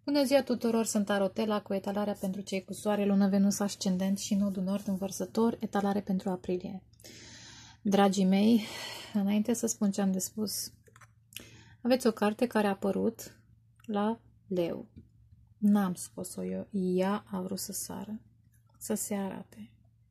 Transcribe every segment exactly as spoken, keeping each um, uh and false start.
Bună ziua tuturor, sunt Arotela cu etalarea pentru cei cu soare, lună, Venus, ascendent și nodul nord în Vărsător, etalare pentru aprilie. Dragii mei, înainte să spun ce am de spus, aveți o carte care a apărut la Leu. N-am scos-o eu, ea a vrut să sară, să se arate.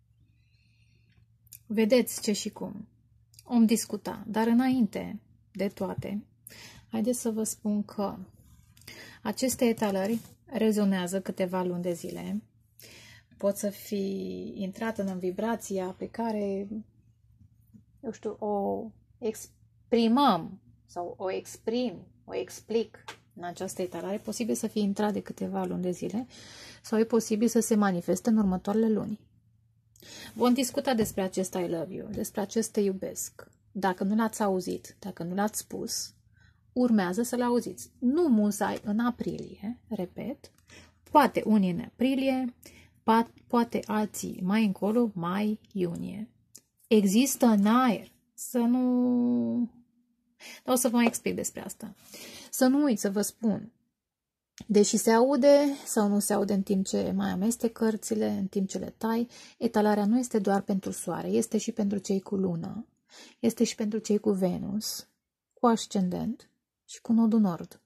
Vedeți ce și cum. Om discuta, dar înainte de toate, haideți să vă spun că aceste etalări rezonează câteva luni de zile. Pot să fi intrat în vibrația pe care, eu știu, o exprimăm sau o exprim, o explic în această etalare. E posibil să fie intrat de câteva luni de zile sau e posibil să se manifeste în următoarele luni. Vom discuta despre acest I love you, despre acest te iubesc. Dacă nu l-ați auzit, dacă nu l-ați spus, urmează să-l auziți. Nu musai în aprilie, repet, poate unii în aprilie, poate alții mai încolo, mai iunie. Există în aer, să nu... Dar o să vă mai explic despre asta. Să nu uit să vă spun, deși se aude sau nu se aude în timp ce mai amestec cărțile, în timp ce le tai, etalarea nu este doar pentru soare, este și pentru cei cu lună, este și pentru cei cu Venus, cu ascendent și cu nodul nord.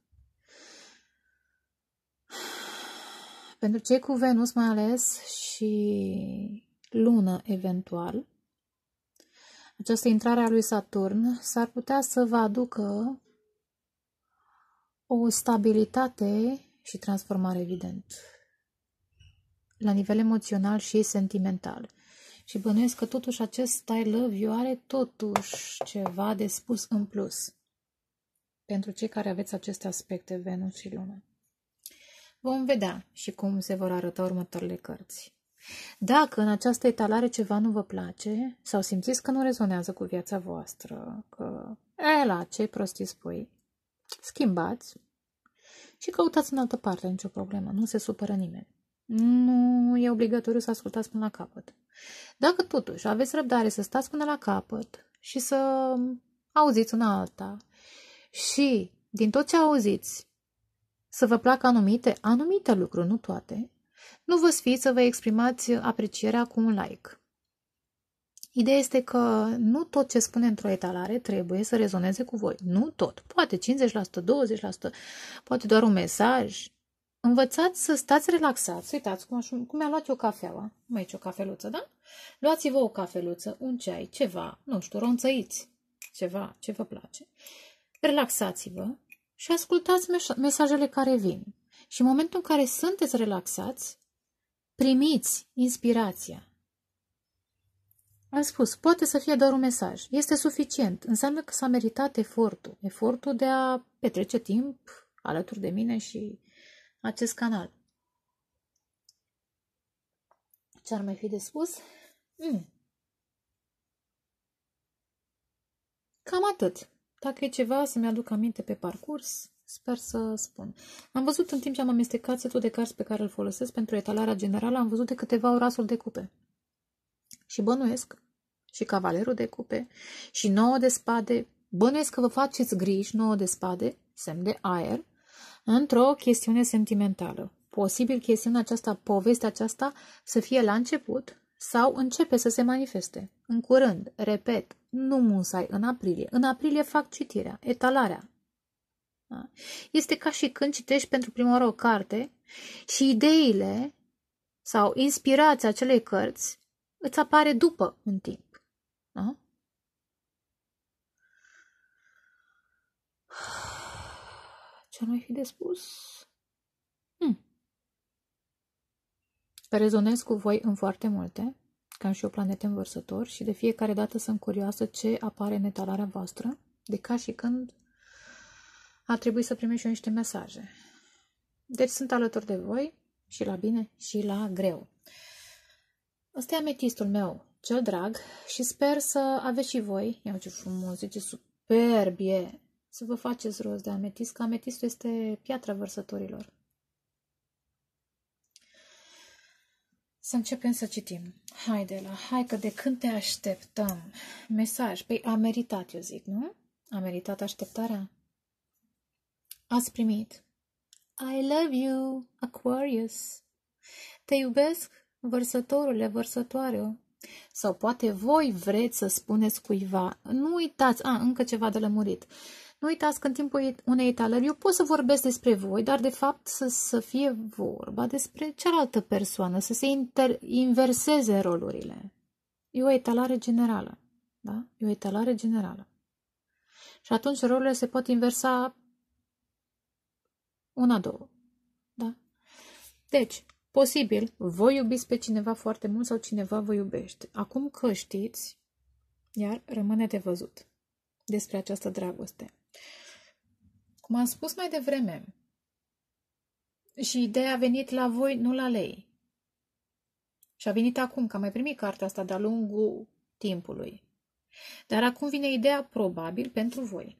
Pentru cei cu Venus mai ales și lună eventual, această intrare a lui Saturn s-ar putea să vă aducă o stabilitate și transformare, evident, la nivel emoțional și sentimental. Și bănuiesc că totuși acest I love you are totuși ceva de spus în plus pentru cei care aveți aceste aspecte, Venus și Lună. Vom vedea și cum se vor arăta următoarele cărți. Dacă în această etalare ceva nu vă place sau simțiți că nu rezonează cu viața voastră, că e la ce prostii spui, schimbați și căutați în altă parte, nicio problemă, nu se supără nimeni. Nu e obligatoriu să ascultați până la capăt. Dacă totuși aveți răbdare să stați până la capăt și să auziți una alta și din tot ce auziți să vă placă anumite, anumite lucruri, nu toate, nu vă sfiți să vă exprimați aprecierea cu un like. Ideea este că nu tot ce spune într-o etalare trebuie să rezoneze cu voi. Nu tot. Poate cincizeci la sută, douăzeci la sută, poate doar un mesaj. Învățați să stați relaxați. Uitați cum, aș, cum mi-a luat eu cafeaua. Mai aici o cafeluță, da? Luați-vă o cafeluță, un ceai, ceva, nu știu, ronțăiți, ceva, ce vă place. Relaxați-vă și ascultați mesajele care vin. Și în momentul în care sunteți relaxați, primiți inspirația. Am spus, poate să fie doar un mesaj. Este suficient. Înseamnă că s-a meritat efortul. Efortul de a petrece timp alături de mine și acest canal. Ce ar mai fi de spus? Mm. Cam atât. Dacă e ceva să-mi aduc aminte pe parcurs, sper să spun. Am văzut în timp ce am amestecat setul de cărți pe care îl folosesc pentru etalarea generală, am văzut de câteva ori asul de cupe. Și bănuiesc, și cavalerul de cupe, și nouă de spade. Bănuiesc că vă faceți griji, nouă de spade, semn de aer, într-o chestiune sentimentală. Posibil chestiunea aceasta, povestea aceasta, să fie la început sau începe să se manifeste. În curând, repet, nu musai în aprilie. În aprilie fac citirea, etalarea. Da? Este ca și când citești pentru prima oară o carte și ideile sau inspirația acelei cărți îți apare după în timp. Da? Ce mai fi de spus? Hmm. Rezonez cu voi în foarte multe, ca și o planetă în Vărsător, și de fiecare dată sunt curioasă ce apare în etalarea voastră, de ca și când ar trebui să primești și eu niște mesaje. Deci sunt alături de voi și la bine și la greu. Ăsta e ametistul meu, cel drag, și sper să aveți și voi, iau ce frumos, ce superb e, să vă faceți rost de ametist, că ametistul este piatra vărsătorilor. Să începem să citim. Haide la, hai că de când te așteptăm. Mesaj, păi a meritat, eu zic, nu? A meritat așteptarea? Ați primit I love you, Aquarius. Te iubesc, vărsătorule, vărsătoare. Sau poate voi vreți să spuneți cuiva. Nu uitați, a, încă ceva de lămurit. Nu uitați că în timpul unei etalări eu pot să vorbesc despre voi, dar de fapt să, să fie vorba despre cealaltă persoană, să se inter, inverseze rolurile. E o etalare generală. Da? E o etalare generală. Și atunci rolurile se pot inversa una, două. Da? Deci, posibil, voi iubiți pe cineva foarte mult sau cineva vă iubește. Acum că știți, iar rămâne de văzut despre această dragoste. Cum am spus mai devreme, și ideea a venit la voi, nu la lei. Și a venit acum, că am mai primit cartea asta de-a lungul timpului. Dar acum vine ideea probabil pentru voi.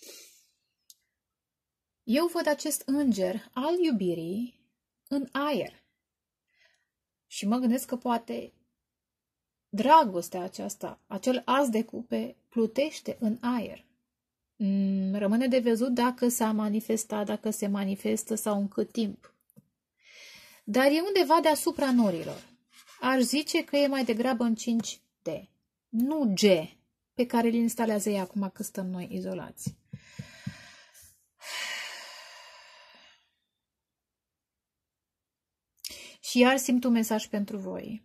Eu văd acest înger al iubirii în aer. Și mă gândesc că poate dragostea aceasta, acel as de cupe, plutește în aer. Rămâne de văzut dacă s-a manifestat, dacă se manifestă sau în cât timp. Dar e undeva deasupra norilor. Aș zice că e mai degrabă în cinci D. Nu G, pe care îl instalează ei acum că stăm noi izolați. Și iar simt un mesaj pentru voi.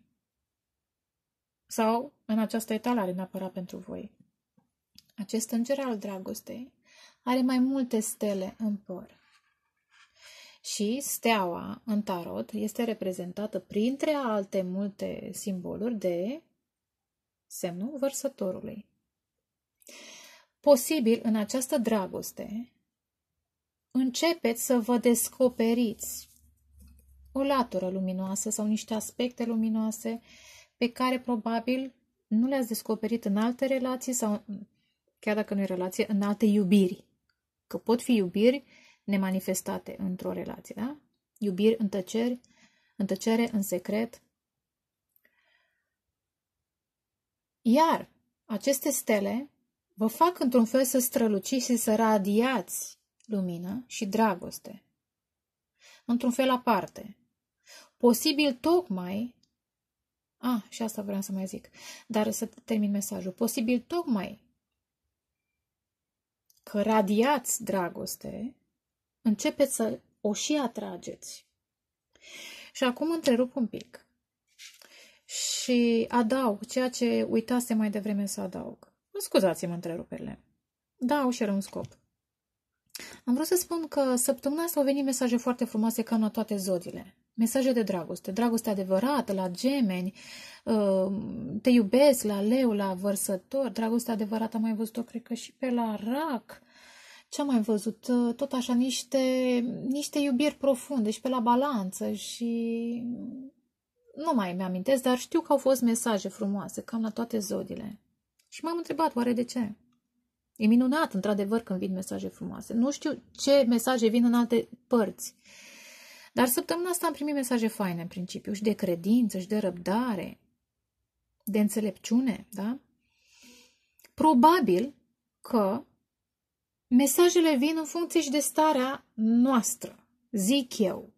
Sau în această etalare neapărat pentru voi. Acest înger al dragostei are mai multe stele în păr. Și steaua în tarot este reprezentată printre alte multe simboluri de semnul vărsătorului. Posibil în această dragoste începeți să vă descoperiți o latură luminoasă sau niște aspecte luminoase pe care probabil nu le-ați descoperit în alte relații sau, chiar dacă nu e relație, în alte iubiri. Că pot fi iubiri nemanifestate într-o relație, da? Iubiri în tăceri, în tăcere, în secret. Iar aceste stele vă fac într-un fel să străluciți și să radiați lumină și dragoste. Într-un fel aparte. Posibil tocmai, a, și asta vreau să mai zic, dar să termin mesajul, posibil tocmai că radiați dragoste, începeți să o și atrageți. Și acum întrerup un pic și adaug ceea ce uitase mai devreme să adaug. Scuzați-mă întreruperile. Da, au și un scop. Am vrut să spun că săptămâna asta au venit mesaje foarte frumoase cam la toate zodiile. Mesaje de dragoste, dragoste adevărată la Gemeni, te iubesc la Leu, la Vărsător, dragoste adevărată am mai văzut-o, cred că și pe la Rac. Ce am mai văzut? Tot așa niște, niște iubiri profunde și pe la Balanță și nu mai mi-amintesc, dar știu că au fost mesaje frumoase cam la toate zodiile. Și m-am întrebat, oare de ce? E minunat, într-adevăr, când vin mesaje frumoase. Nu știu ce mesaje vin în alte părți. Dar săptămâna asta am primit mesaje faine, în principiu, și de credință, și de răbdare, de înțelepciune, da? Probabil că mesajele vin în funcție și de starea noastră, zic eu.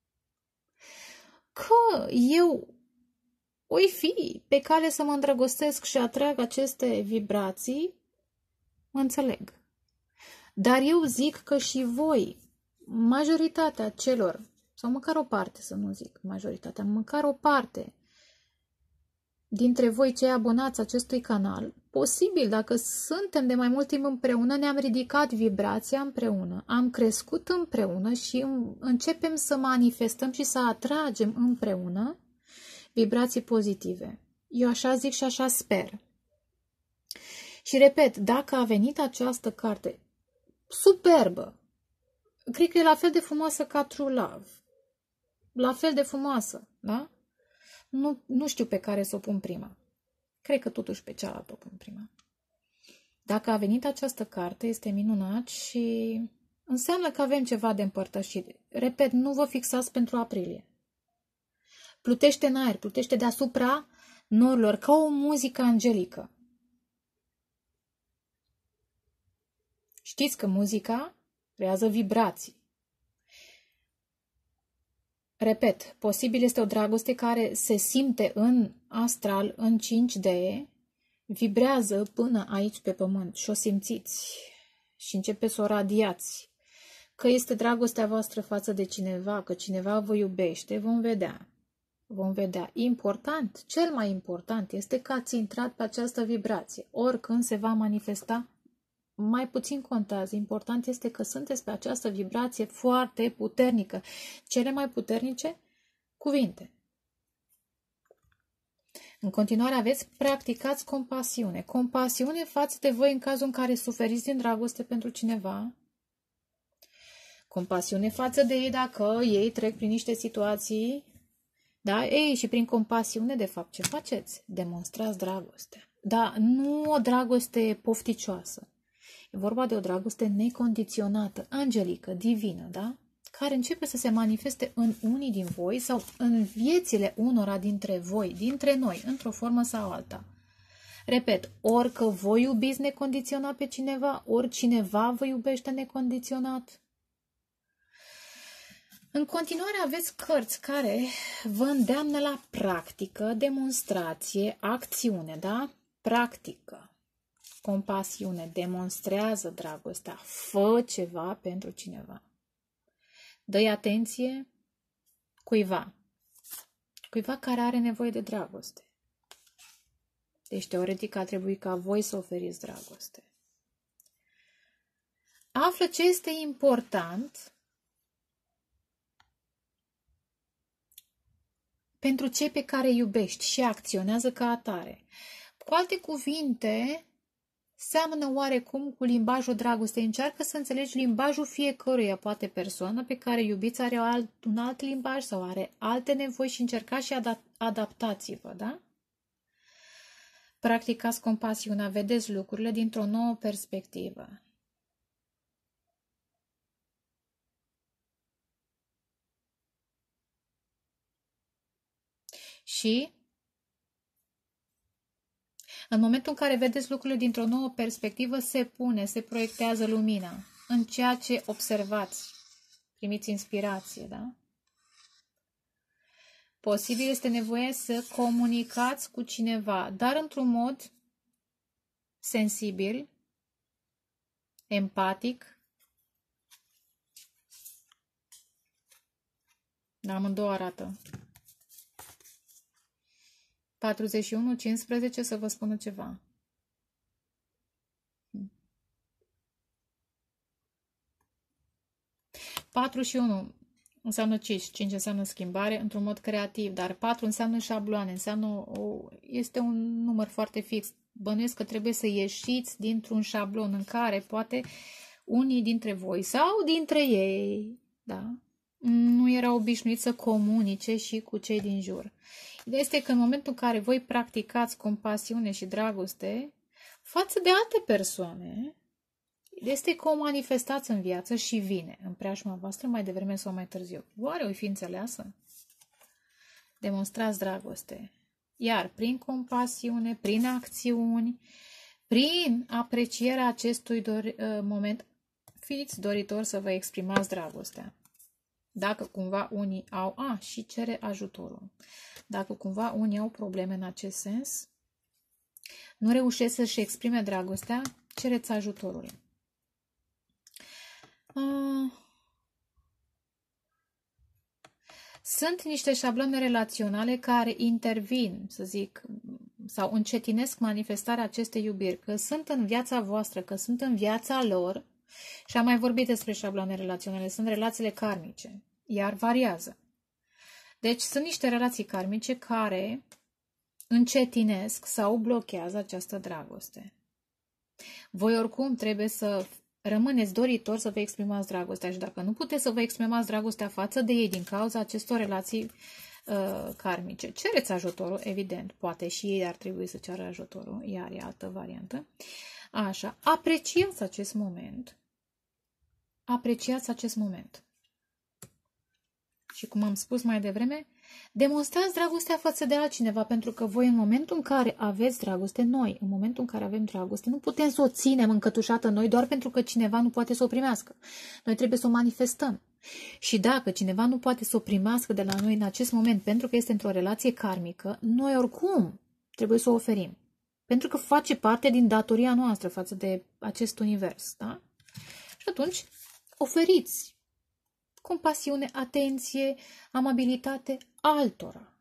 Că eu oi fi pe cale să mă îndrăgostesc și atrag aceste vibrații, mă înțeleg. Dar eu zic că și voi, majoritatea celor, sau măcar o parte, să nu zic majoritatea, măcar o parte dintre voi cei abonați acestui canal, posibil dacă suntem de mai mult timp împreună, ne-am ridicat vibrația împreună, am crescut împreună și începem să manifestăm și să atragem împreună vibrații pozitive. Eu așa zic și așa sper. Și repet, dacă a venit această carte superbă, cred că e la fel de frumoasă ca True Love. La fel de frumoasă, da? Nu, nu știu pe care să o pun prima. Cred că totuși pe cealaltă o pun prima. Dacă a venit această carte, este minunat și înseamnă că avem ceva de împărtășit. Repet, nu vă fixați pentru aprilie. Plutește în aer, plutește deasupra norilor, ca o muzică angelică. Știți că muzica creează vibrații. Repet, posibil este o dragoste care se simte în astral, în cinci D, vibrează până aici pe pământ și o simțiți și începeți să o radiați. Că este dragostea voastră față de cineva, că cineva vă iubește, vom vedea. Vom vedea. Important, cel mai important este că ați intrat pe această vibrație. Oricând se va manifesta, mai puțin contează. Important este că sunteți pe această vibrație foarte puternică. Cele mai puternice cuvinte. În continuare aveți, practicați compasiune. Compasiune față de voi în cazul în care suferiți din dragoste pentru cineva. Compasiune față de ei dacă ei trec prin niște situații. Da? Ei, și prin compasiune, de fapt, ce faceți? Demonstrați dragostea. Dar nu o dragoste pofticioasă. E vorba de o dragoste necondiționată, angelică, divină, da? Care începe să se manifeste în unii din voi sau în viețile unora dintre voi, dintre noi, într-o formă sau alta. Repet, orică voi iubiți necondiționat pe cineva, ori cineva vă iubește necondiționat. În continuare aveți cărți care vă îndeamnă la practică, demonstrație, acțiune, da? Practică, compasiune, demonstrează dragostea, fă ceva pentru cineva. Dă-i atenție cuiva, cuiva care are nevoie de dragoste. Deci, teoretic, ar trebui ca voi să oferiți dragoste. Află ce este important pentru cei pe care îi iubești și acționează ca atare. Cu alte cuvinte, seamănă oarecum cu limbajul dragostei. Încearcă să înțelegi limbajul fiecăruia, poate persoană pe care iubiți are alt, un alt limbaj sau are alte nevoi și încercați și adap adaptați-vă, da? Practicați compasiunea, vedeți lucrurile dintr-o nouă perspectivă. Și în momentul în care vedeți lucrurile dintr-o nouă perspectivă, se pune, se proiectează lumina în ceea ce observați. Primiți inspirație, da? Posibil este nevoie să comunicați cu cineva, dar într-un mod sensibil, empatic. Da, amândouă arată. patruzeci și unu, cincisprezece, să vă spună ceva. patru și unu înseamnă cinci, cinci înseamnă schimbare într-un mod creativ, dar patru înseamnă șabloane, înseamnă o, este un număr foarte fix. Bănuiesc că trebuie să ieșiți dintr-un șablon în care poate unii dintre voi sau dintre ei, da, nu erau obișnuiți să comunice și cu cei din jur. Ideea este că în momentul în care voi practicați compasiune și dragoste față de alte persoane, este că o manifestați în viață și vine în preajma voastră mai devreme sau mai târziu. Oare o fi înțeleasă? Demonstrați dragoste. Iar prin compasiune, prin acțiuni, prin aprecierea acestui dor, moment, fiți doritori să vă exprimați dragostea. Dacă cumva unii au, a, și cere ajutorul. Dacă cumva unii au probleme în acest sens, nu reușesc să-și exprime dragostea, cereți ajutorul. Uh, sunt niște șabloane relaționale care intervin, să zic, sau încetinesc manifestarea acestei iubiri, că sunt în viața voastră, că sunt în viața lor. Și am mai vorbit despre șabloane relaționale, sunt relațiile karmice, iar variază. Deci sunt niște relații karmice care încetinesc sau blochează această dragoste. Voi oricum trebuie să rămâneți doritori să vă exprimați dragostea și dacă nu puteți să vă exprimați dragostea față de ei din cauza acestor relații uh, karmice, cereți ajutorul, evident, poate și ei ar trebui să ceară ajutorul, iar e altă variantă. Așa, apreciați acest moment. Apreciați acest moment. Și cum am spus mai devreme, demonstrați dragostea față de altcineva, pentru că voi în momentul în care aveți dragoste, noi, în momentul în care avem dragoste, nu putem să o ținem încătușată noi doar pentru că cineva nu poate să o primească. Noi trebuie să o manifestăm. Și dacă cineva nu poate să o primească de la noi în acest moment pentru că este într-o relație karmică, noi oricum trebuie să o oferim. Pentru că face parte din datoria noastră față de acest univers. Da? Și atunci oferiți compasiune, atenție, amabilitate altora.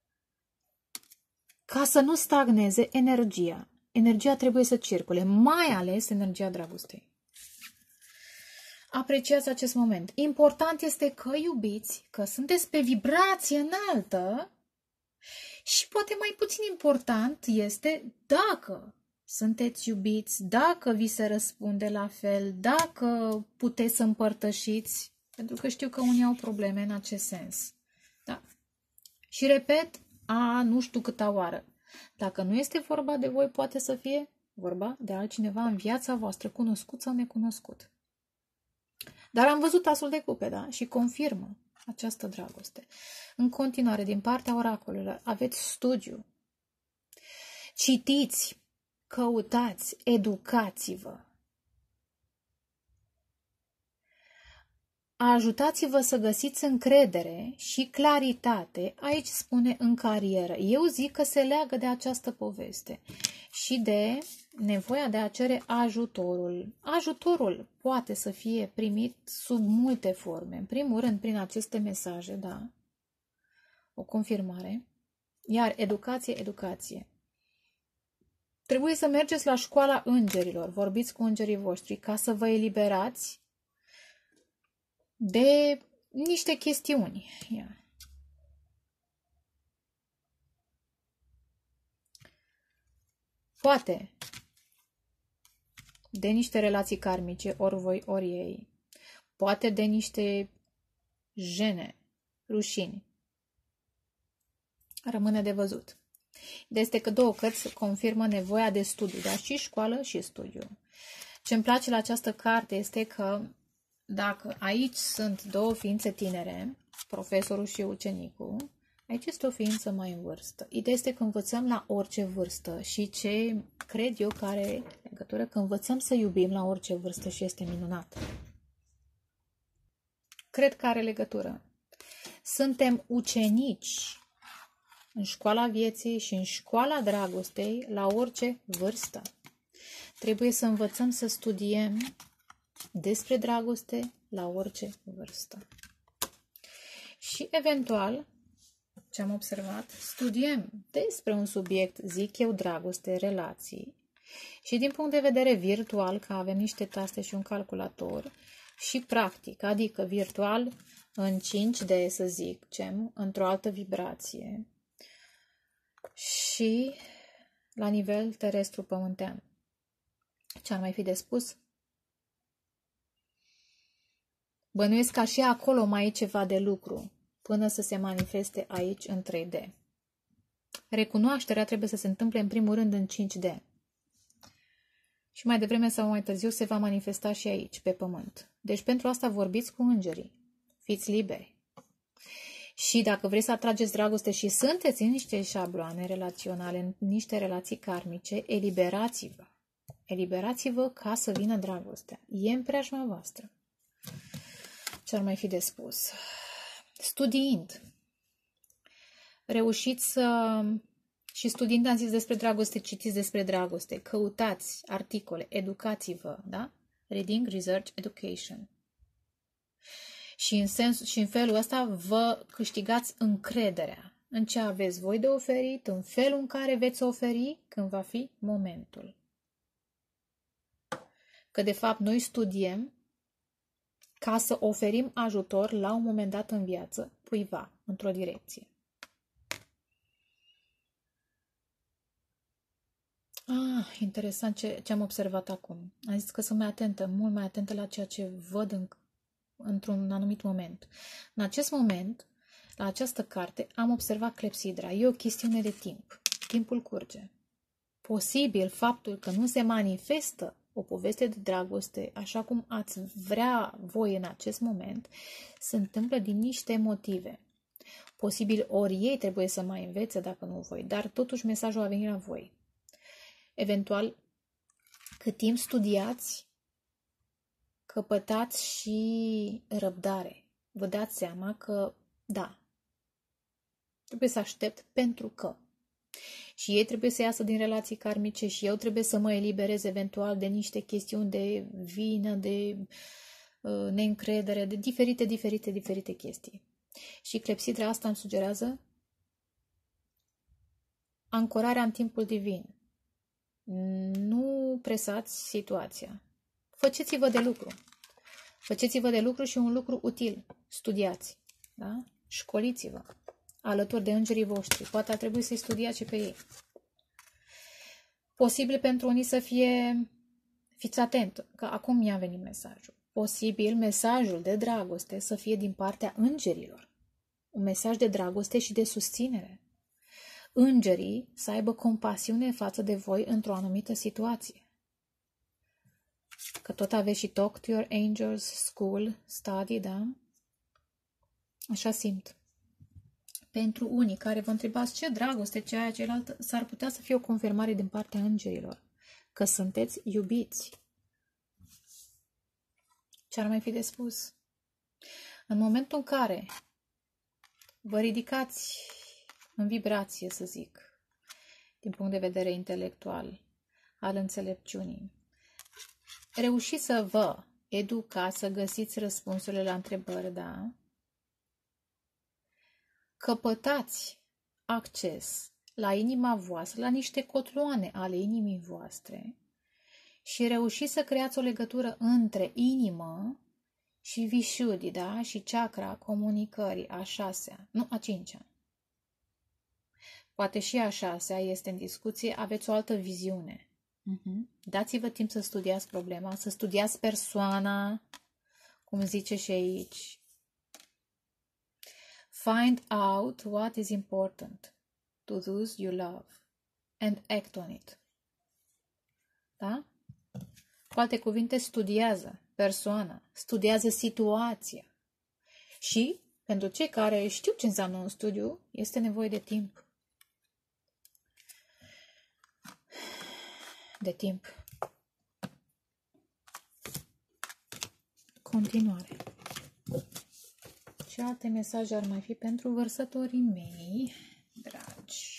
Ca să nu stagneze energia. Energia trebuie să circule, mai ales energia dragostei. Apreciați acest moment. Important este că iubiți, că sunteți pe vibrație înaltă și poate mai puțin important este dacă sunteți iubiți, dacă vi se răspunde la fel, dacă puteți să împărtășiți, pentru că știu că unii au probleme în acest sens. Da? Și repet, a nu știu câta oară. Dacă nu este vorba de voi, poate să fie vorba de altcineva în viața voastră, cunoscut sau necunoscut. Dar am văzut asul de cupe, da? Și confirmă această dragoste. În continuare, din partea oracolelor, aveți studiu. Citiți, căutați, educați-vă. Ajutați-vă să găsiți încredere și claritate, aici spune în carieră. Eu zic că se leagă de această poveste și de nevoia de a cere ajutorul. Ajutorul poate să fie primit sub multe forme. În primul rând, prin aceste mesaje, da? O confirmare. Iar educație, educație. Trebuie să mergeți la școala îngerilor, vorbiți cu îngerii voștri ca să vă eliberați de niște chestiuni. Ia. Poate de niște relații karmice, ori voi, ori ei. Poate de niște jene, rușini. Rămâne de văzut. Ideea este că două cărți confirmă nevoia de studiu, dar și școală și studiu. Ce îmi place la această carte este că dacă aici sunt două ființe tinere, profesorul și ucenicul, aici este o ființă mai în vârstă. Ideea este că învățăm la orice vârstă și ce cred eu că are legătură, că învățăm să iubim la orice vârstă și este minunat. Cred că are legătură. Suntem ucenici în școala vieții și în școala dragostei la orice vârstă. Trebuie să învățăm să studiem despre dragoste la orice vârstă. Și eventual, ce am observat, studiem despre un subiect, zic eu, dragoste, relații, și din punct de vedere virtual, că avem niște taste și un calculator, și practic, adică virtual în cinci D, să zicem, într-o altă vibrație, și la nivel terestru pământean. Ce ar mai fi de spus? Bănuiesc că și acolo mai e ceva de lucru, până să se manifeste aici în trei D. Recunoașterea trebuie să se întâmple în primul rând în cinci D. Și mai devreme sau mai târziu se va manifesta și aici, pe pământ. Deci pentru asta vorbiți cu îngerii. Fiți liberi. Și dacă vreți să atrageți dragoste și sunteți în niște șabloane relaționale, în niște relații karmice, eliberați-vă. Eliberați-vă ca să vină dragostea. E în preajma voastră. Ce ar mai fi de spus? Studiind. Reușiți să... Și studiind am zis despre dragoste, citiți despre dragoste, căutați articole, educați-vă, da? Reading, research, education. Și în, sens, și în felul ăsta vă câștigați încrederea în ce aveți voi de oferit, în felul în care veți oferi când va fi momentul. Că de fapt noi studiem ca să oferim ajutor la un moment dat în viață, cuiva, într-o direcție. Ah, interesant ce, ce am observat acum. Am zis că sunt mai atentă, mult mai atentă la ceea ce văd în, într-un anumit moment. În acest moment, la această carte, am observat clepsidra. E o chestiune de timp. Timpul curge. Posibil faptul că nu se manifestă o poveste de dragoste așa cum ați vrea voi în acest moment, se întâmplă din niște motive. Posibil ori ei trebuie să mai învețe dacă nu voi, dar totuși mesajul a venit la voi. Eventual, cât timp studiați, căpătați și răbdare. vă dați seama că, da, trebuie să aștept pentru că. Și ei trebuie să iasă din relații karmice și eu trebuie să mă eliberez eventual de niște chestiuni de vină, de uh, neîncredere, de diferite, diferite, diferite chestii. Și clepsidra asta îmi sugerează ancorarea în timpul divin. Nu presați situația. Faceți-vă de lucru. Faceți-vă de lucru și un lucru util. Studiați. Da? Școliți-vă. Alături de îngerii voștri. Poate ar trebui să-i studiați și pe ei. Posibil pentru unii să fie... Fiți atent, că acum mi-a venit mesajul. Posibil mesajul de dragoste să fie din partea îngerilor. Un mesaj de dragoste și de susținere. Îngerii să aibă compasiune față de voi într-o anumită situație. Că tot aveți și talk to your angels, school, study, da? Așa simt. Pentru unii care vă întrebați ce dragoste, ce aia, celălalt, s-ar putea să fie o confirmare din partea îngerilor. Că sunteți iubiți. Ce ar mai fi de spus? În momentul în care vă ridicați în vibrație, să zic, din punct de vedere intelectual, al înțelepciunii, reușiți să vă educați, să găsiți răspunsurile la întrebări, da? Căpătați acces la inima voastră, la niște cotloane ale inimii voastre și reușiți să creați o legătură între inimă și Vishuddhi, da? Și chakra comunicării, a șasea, nu a cincea. Poate și a șasea este în discuție, aveți o altă viziune. Uh-huh. Dați-vă timp să studiați problema, să studiați persoana, cum zice și aici. Find out what is important to those you love and act on it. Da? Cu alte cuvinte, studiază persoana, studiază situația. Și, pentru cei care știu ce înseamnă un studiu, este nevoie de timp. De timp. Continuare. Ce alte mesaje ar mai fi pentru vărsătorii mei, dragi?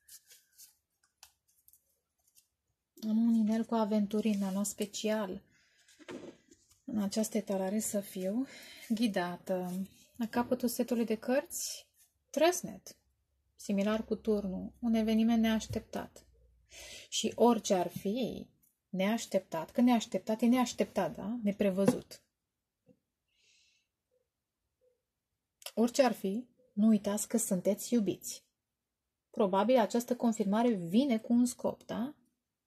Am un inel cu aventurii, în anul special. În această etalare să fiu ghidată. La capătul setului de cărți, trăsnet, similar cu turnul, un eveniment neașteptat. Și orice ar fi neașteptat, că neașteptat e neașteptat, da? Neprevăzut. Orice ar fi, nu uitați că sunteți iubiți. Probabil această confirmare vine cu un scop, da?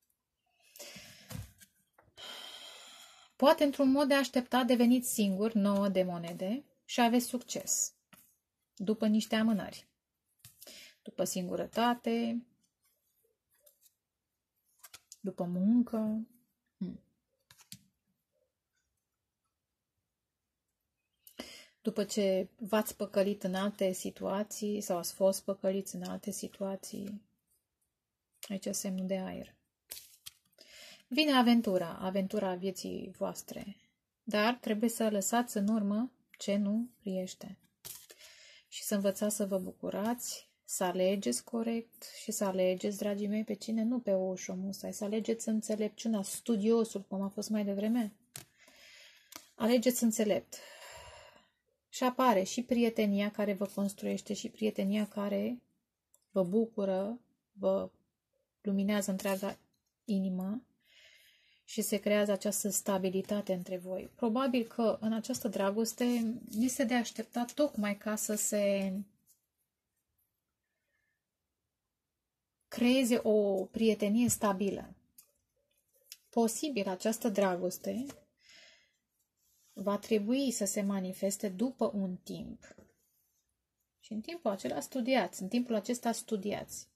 Poate într-un mod de așteptat deveniți singur, nouă de monede și aveți succes. După niște amânări. După singurătate, după muncă. Hmm. După ce v-ați păcălit în alte situații sau ați fost păcăliți în alte situații. Aici e semnul de aer. Vine aventura, aventura vieții voastre. Dar trebuie să lăsați în urmă ce nu priește. Și să învățați să vă bucurați, să alegeți corect și să alegeți, dragii mei, pe cine? Nu pe ușă, musai, să alegeți înțelepciunea, studiosul, cum a fost mai devreme. Alegeți înțelept. Și apare și prietenia care vă construiește și prietenia care vă bucură, vă luminează întreaga inimă și se creează această stabilitate între voi. Probabil că în această dragoste este de așteptat tocmai ca să se creeze o prietenie stabilă. Posibil această dragoste va trebui să se manifeste după un timp. Și în timpul acela studiați, în timpul acesta studiați.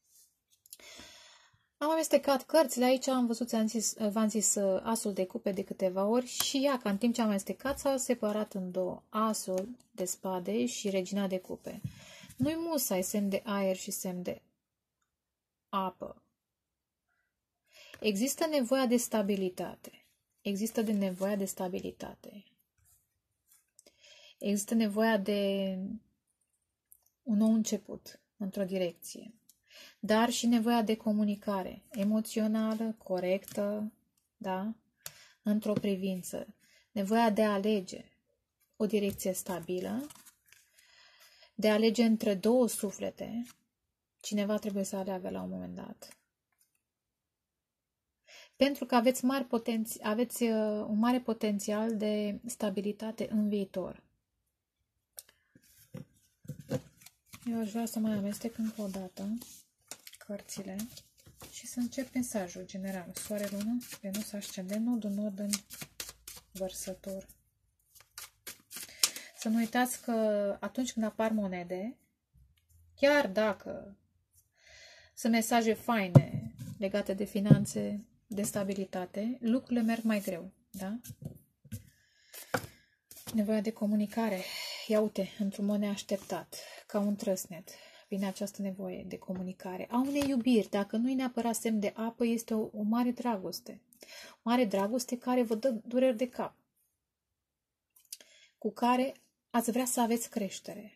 Am amestecat cărțile, aici am văzut, v-am zis, v-am zis asul de cupe de câteva ori și ea, ca în timp ce am amestecat, s-au separat în două. Asul de spade și regina de cupe. Nu-i musai semn de aer și semn de apă. Există nevoia de stabilitate. Există de nevoia de stabilitate. Există nevoia de un nou început într-o direcție, dar și nevoia de comunicare emoțională, corectă, da? Într-o privință. Nevoia de a alege o direcție stabilă, de a alege între două suflete. Cineva trebuie să aleagă la un moment dat. Pentru că aveți, mari potenți- aveți uh, un mare potențial de stabilitate în viitor. Eu aș vrea să mai amestec încă o dată cărțile și să încep mesajul general. Soare, lună, Venus, ascendent, nodul nord în Vărsător. Să nu uitați că atunci când apar monede, chiar dacă sunt mesaje faine legate de finanțe, de stabilitate, lucrurile merg mai greu, da? Nevoia de comunicare. Ia uite, într-un mod neașteptat, ca un trăsnet, vine această nevoie de comunicare. A unei iubiri, dacă nu-i neapărat semn de apă, este o, o mare dragoste. O mare dragoste care vă dă dureri de cap, cu care ați vrea să aveți creștere.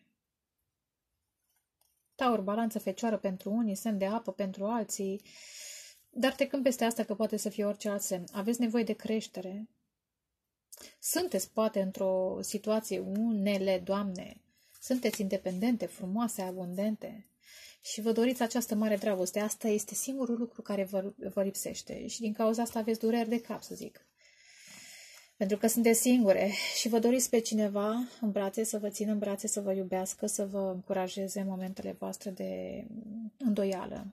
Taur, balanță, fecioară pentru unii, semn de apă pentru alții, dar trecând peste asta că poate să fie orice alt semn. Aveți nevoie de creștere. Sunteți poate într-o situație unele, Doamne, sunteți independente, frumoase, abundente și vă doriți această mare dragoste. Asta este singurul lucru care vă, vă lipsește și din cauza asta aveți dureri de cap, să zic. Pentru că sunteți singure și vă doriți pe cineva în brațe, să vă țină în brațe, să vă iubească, să vă încurajeze în momentele voastre de îndoială.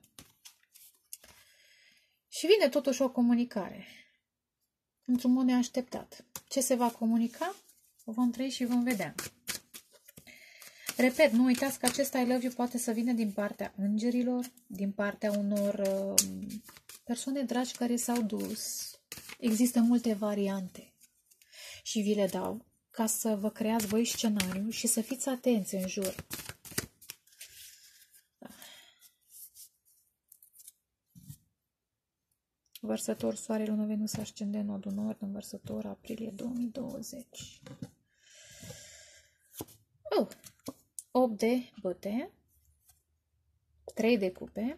Și vine totuși o comunicare, într-un mod neașteptat. Ce se va comunica? O vom trăi și vom vedea. Repet, nu uitați că acest I love you poate să vină din partea îngerilor, din partea unor uh, persoane dragi care s-au dus. Există multe variante și vi le dau ca să vă creați voi scenariu și să fiți atenți în jur. Vărsător, Soare, Lună, Venus, ascendent, nodul nord în Vărsător, aprilie două mii douăzeci. Oh, opt de băte, trei de cupe,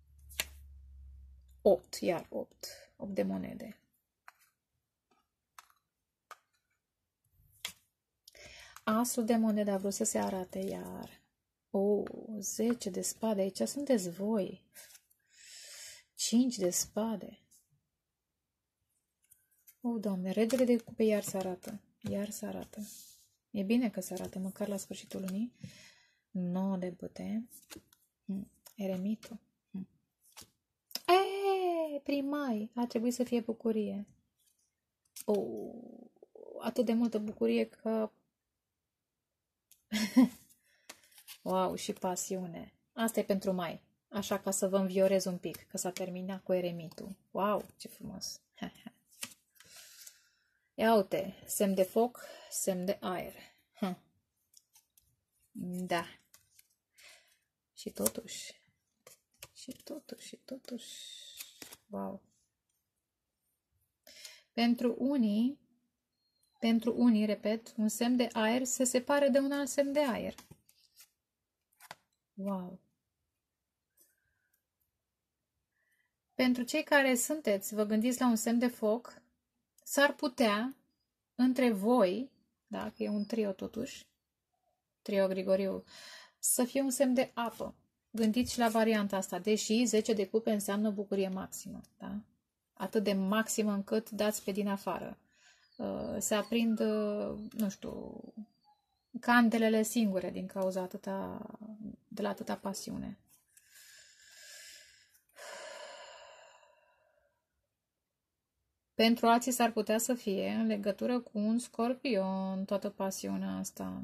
opt, iar opt, opt de monede. Asul de monede a vrut să se arate iar. Oh, zece de spade, aici sunteți voi. cinci de spade. Oh, Doamne, regele de cupe iar se arată. Iar se arată. E bine că se arată, măcar la sfârșitul lunii. nouă de băte. Hm. Eremitul. Hm. Eee, primai. A trebuit să fie bucurie. Oh, atât de multă bucurie că... Wow, și pasiune. Asta e pentru mai. Așa ca să vă înviorez un pic, că s-a terminat cu eremitul. Wow, ce frumos! Ia uite, semn de foc, semn de aer. Hm. Da. Și totuși, și totuși, și totuși, wow. Pentru unii, pentru unii, repet, un semn de aer se separă de un alt semn de aer. Wow. Pentru cei care sunteți, vă gândiți la un semn de foc, s-ar putea, între voi, da, că e un trio totuși, trio Grigoriu, să fie un semn de apă. Gândiți și la varianta asta, deși zece de cupe înseamnă bucurie maximă, da? Atât de maximă încât dați pe din afară. Se aprind, nu știu, candelele singure din cauza atâta, de la atâta pasiune. Pentru alții s-ar putea să fie în legătură cu un scorpion, toată pasiunea asta.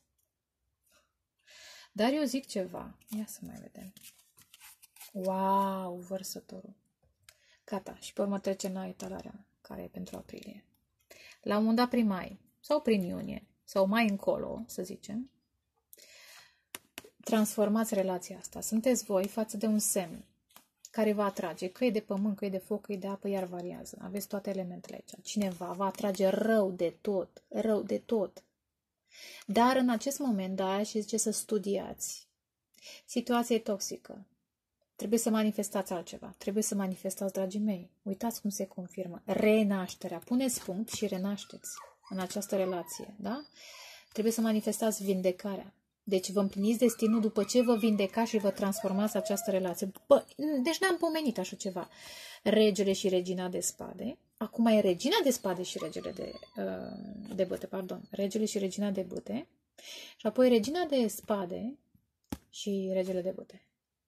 Dar eu zic ceva. Ia să mai vedem. Wow, Vărsătorul. Gata. Și pe urmă trecem la etalarea, care e pentru aprilie. La un dat prin mai, sau prin iunie, sau mai încolo, să zicem, transformați relația asta. Sunteți voi față de un semn care va atrage, că e de pământ, că e de foc, că e de apă, iar variază. Aveți toate elementele aici. Cineva va atrage rău de tot, rău de tot. Dar în acest moment, da, și zice să studiați. Situația e toxică. Trebuie să manifestați altceva. Trebuie să manifestați, dragii mei. Uitați cum se confirmă. Renașterea. Puneți punct și renașteți în această relație, da? Trebuie să manifestați vindecarea. Deci vă împliniți destinul după ce vă vindecați și vă transformați această relație. Bă, deci n-am pomenit așa ceva. Regele și regina de spade. Acum e regina de spade și regele de, uh, de bâte, pardon. Regele și regina de bâte. Și apoi regina de spade și regele de bâte.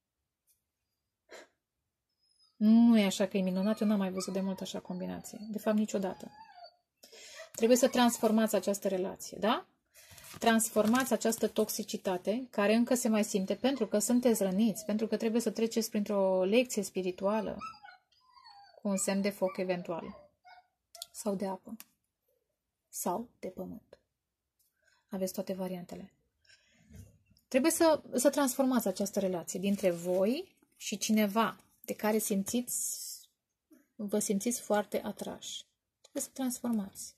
Nu e așa că e minunat, eu n-am mai văzut de mult așa combinație. De fapt, niciodată. Trebuie să transformați această relație, da? Transformați această toxicitate, care încă se mai simte, pentru că sunteți răniți, pentru că trebuie să treceți printr-o lecție spirituală, cu un semn de foc eventual, sau de apă, sau de pământ. Aveți toate variantele. Trebuie să, să transformați această relație dintre voi și cineva de care simțiți, vă simțiți foarte atrași. Trebuie să transformați.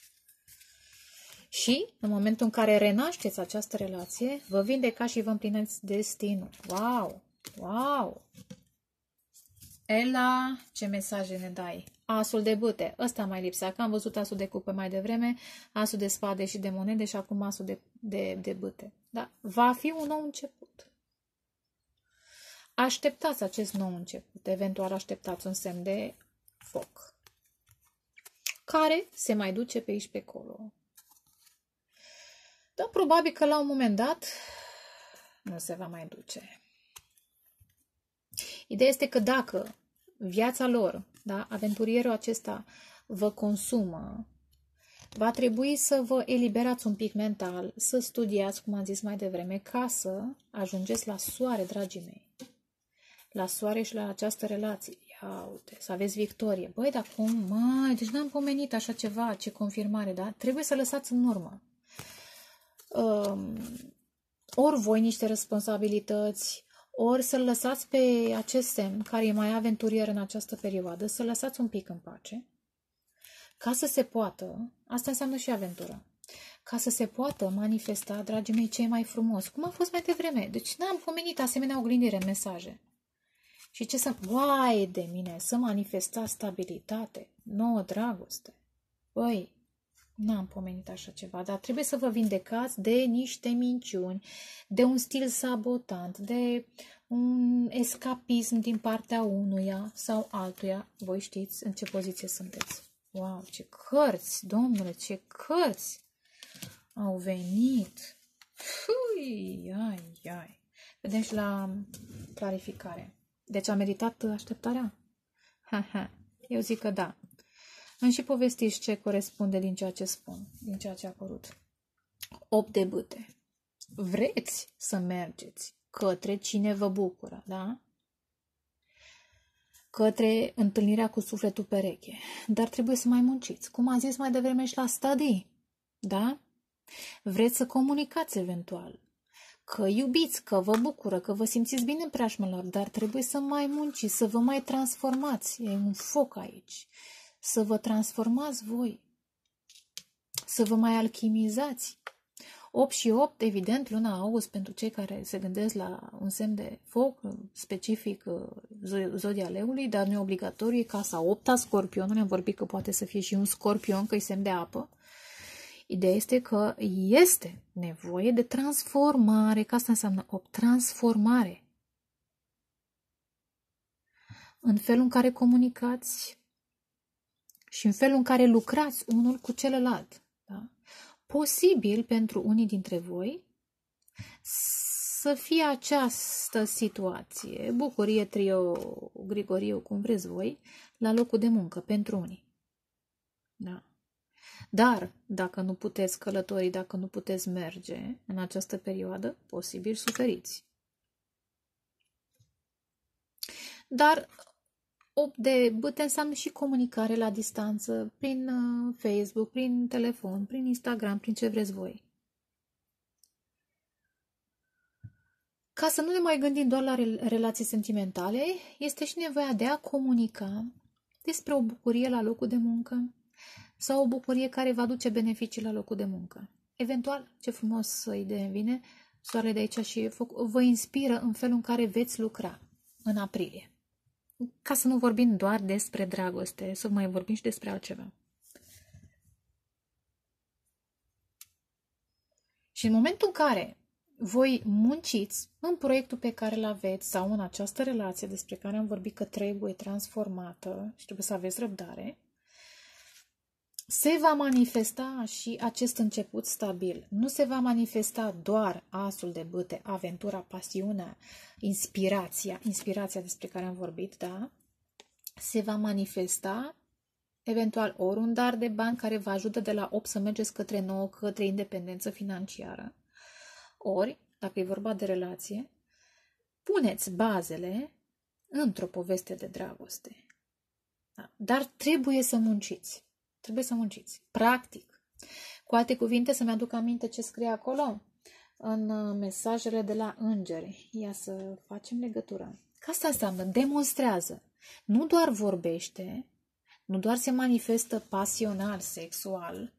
Și, în momentul în care renașteți această relație, vă vindecați și vă împliniți destinul. Wow! Wow! Ela, ce mesaje ne dai? Asul de bâte. Ăsta mai lipsea, că am văzut asul de cupe mai devreme, asul de spade și de monede și acum asul de, de, de bâte. Da? Va fi un nou început. Așteptați acest nou început. Eventual așteptați un semn de foc, care se mai duce pe aici pe acolo. Dar probabil că la un moment dat nu se va mai duce. Ideea este că dacă viața lor, da, aventurierul acesta vă consumă, va trebui să vă eliberați un pic mental, să studiați, cum am zis mai devreme, ca să ajungeți la soare, dragii mei. La soare și la această relație. Ia uite, să aveți victorie. Băi, dar cum? Mai, deci n-am pomenit așa ceva, ce confirmare, da? Trebuie să lăsați în urmă. Um, ori voi niște responsabilități, ori să-l lăsați pe acest semn, care e mai aventurier în această perioadă, să-l lăsați un pic în pace, ca să se poată, asta înseamnă și aventură, ca să se poată manifesta, dragii mei, cei mai frumos, cum a fost mai devreme. Deci n-am pomenit asemenea oglindire în mesaje. Și ce să... Uai de mine, să manifesta stabilitate, nouă dragoste. Băi, n-am pomenit așa ceva, dar trebuie să vă vindecați de niște minciuni, de un stil sabotant, de un escapism din partea unuia sau altuia. Voi știți în ce poziție sunteți. Wow, ce cărți, domnule, ce cărți au venit. Ui, ai, ai. Vedem și la clarificare. Deci a meritat așteptarea? Ha, ha. Eu zic că da. Îmi și povestiți ce corespunde din ceea ce spun, din ceea ce a apărut. opt de bâte. Vreți să mergeți către cine vă bucură, da? Către întâlnirea cu sufletul pereche. Dar trebuie să mai munciți. Cum a zis mai devreme și la studii, da? Vreți să comunicați eventual. Că iubiți, că vă bucură, că vă simțiți bine în preajma lor, dar trebuie să mai munciți, să vă mai transformați. E un foc aici. Să vă transformați voi. Să vă mai alchimizați. opt și opt, evident, luna august, pentru cei care se gândesc la un semn de foc specific zodia leului, dar nu e obligatoriu, e casa opta, scorpionul, am vorbit că poate să fie și un scorpion, că e semn de apă. Ideea este că este nevoie de transformare, că asta înseamnă opt, transformare. În felul în care comunicați și în felul în care lucrați unul cu celălalt. Da? Posibil pentru unii dintre voi să fie această situație, bucurie, trio, grigoriu, cum vreți voi, la locul de muncă, pentru unii. Da. Dar, dacă nu puteți călători, dacă nu puteți merge în această perioadă, posibil suferiți. Dar opt de bâte înseamnă și comunicare la distanță, prin Facebook, prin telefon, prin Instagram, prin ce vreți voi. Ca să nu ne mai gândim doar la relații sentimentale, este și nevoia de a comunica despre o bucurie la locul de muncă sau o bucurie care va duce beneficii la locul de muncă. Eventual, ce frumos idee îmi vine, soarele de aici și vă inspiră în felul în care veți lucra în aprilie. Ca să nu vorbim doar despre dragoste, să mai vorbim și despre altceva. Și în momentul în care voi munciți în proiectul pe care îl aveți sau în această relație despre care am vorbit că trebuie transformată și trebuie să aveți răbdare, se va manifesta și acest început stabil. Nu se va manifesta doar asul de bâte, aventura, pasiunea, inspirația, inspirația despre care am vorbit, da? Se va manifesta eventual ori un dar de bani care vă ajută de la opt să mergeți către nouă, către independență financiară. Ori, dacă e vorba de relație, puneți bazele într-o poveste de dragoste. Da? Dar trebuie să munciți. Trebuie să munciți. Practic. Cu alte cuvinte, să-mi aduc aminte ce scrie acolo în mesajele de la îngeri. Ia să facem legătura. Că asta înseamnă, demonstrează. Nu doar vorbește, nu doar se manifestă pasional, sexual,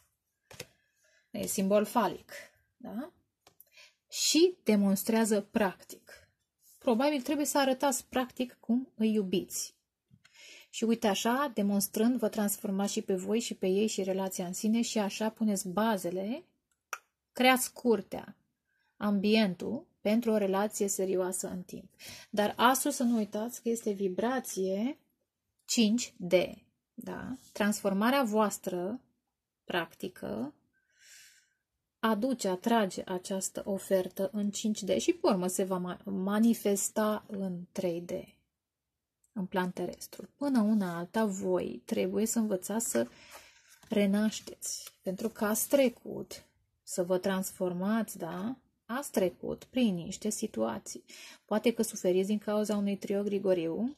e simbol falic, da? Și demonstrează practic. Probabil trebuie să arătați practic cum îi iubiți. Și uite așa, demonstrând, vă transformați și pe voi și pe ei și relația în sine și așa puneți bazele, creați curtea, ambientul pentru o relație serioasă în timp. Dar astăzi să nu uitați că este vibrație cinci D. Da? Transformarea voastră practică aduce, atrage această ofertă în cinci D și pe urmă se va manifesta în trei D, în plan terestru. Până una alta, voi trebuie să învățați să renașteți, pentru că ați trecut, să vă transformați, da? Ați trecut prin niște situații. Poate că suferiți din cauza unui trio grigoriu,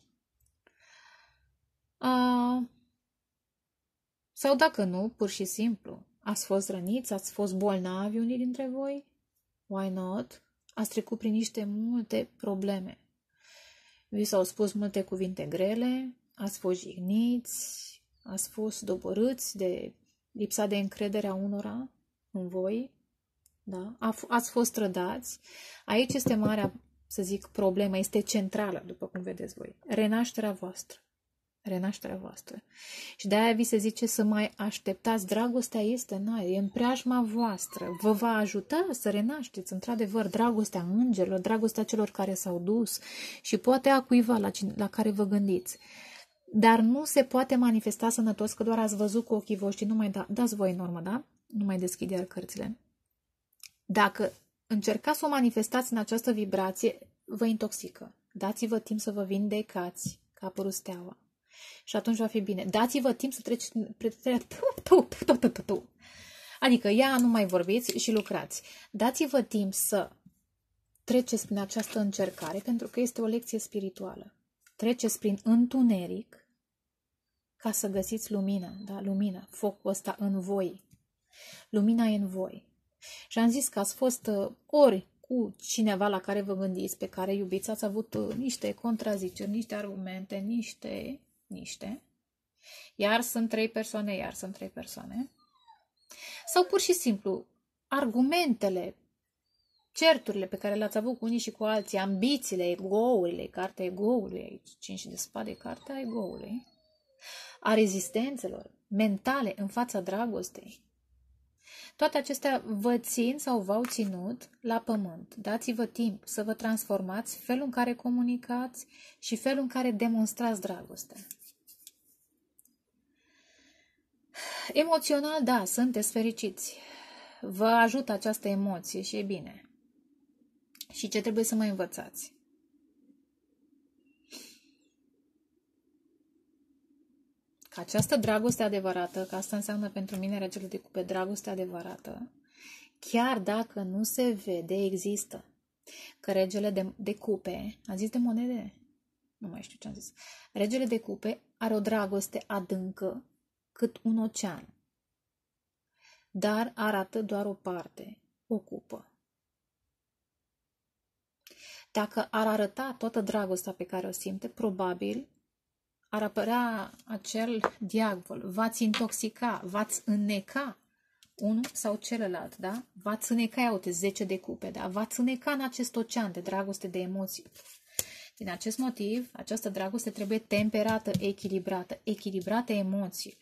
a, sau dacă nu, pur și simplu, ați fost răniți, ați fost bolnavi unii dintre voi, why not? Ați trecut prin niște multe probleme. Vi s-au spus multe cuvinte grele, ați fost jigniți, ați fost doborâți de lipsa de încredere a unora în voi, da? Ați fost trădați. Aici este marea, să zic, problemă, este centrală, după cum vedeți voi. Renașterea voastră. Renașterea voastră. Și de-aia vi se zice să mai așteptați. Dragostea este în aer, e în preajma voastră. Vă va ajuta să renașteți, într-adevăr, dragostea îngerilor, dragostea celor care s-au dus și poate a cuiva la, cine, la care vă gândiți. Dar nu se poate manifesta sănătos că doar ați văzut cu ochii voștri. Nu mai da, dați voi în urmă, da? Nu mai deschid iar cărțile. Dacă încercați să o manifestați în această vibrație, vă intoxică. Dați-vă timp să vă vindecați, ca apărut steaua. Și atunci va fi bine. Dați-vă timp să treceți... Adică, ia, nu mai vorbiți și lucrați. Dați-vă timp să treceți prin această încercare, pentru că este o lecție spirituală. Treceți prin întuneric ca să găsiți lumina, da? Lumina, focul ăsta în voi. Lumina e în voi. Și am zis că ați fost ori cu cineva la care vă gândiți, pe care iubiți, ați avut niște contraziceri, niște argumente, niște... niște. Iar sunt trei persoane, iar sunt trei persoane. Sau pur și simplu, argumentele, certurile pe care le-ați avut cu unii și cu alții, ambițiile, ego-urile, cartea ego-ului aici, cinci de spade, cartea ego-ului, a rezistențelor mentale în fața dragostei. Toate acestea vă țin sau v-au ținut la pământ. Dați-vă timp să vă transformați, felul în care comunicați și felul în care demonstrați dragostea. Emoțional, da, sunteți fericiți. Vă ajută această emoție și e bine. Și ce trebuie să mai învățați? Că această dragoste adevărată, că asta înseamnă pentru mine regele de cupe, dragoste adevărată, chiar dacă nu se vede, există. Că regele de, de cupe, a zis de monede? Nu mai știu ce am zis. Regele de cupe are o dragoste adâncă cât un ocean, dar arată doar o parte, o cupă. Dacă ar arăta toată dragostea pe care o simte, probabil ar apărea acel diavol, v-ați intoxica, v-ați înneca unul sau celălalt, da? V-ați îneca, ia uite, zece de cupe, da? V-ați îneca în acest ocean de dragoste, de emoții. Din acest motiv, această dragoste trebuie temperată, echilibrată, echilibrate emoțiile.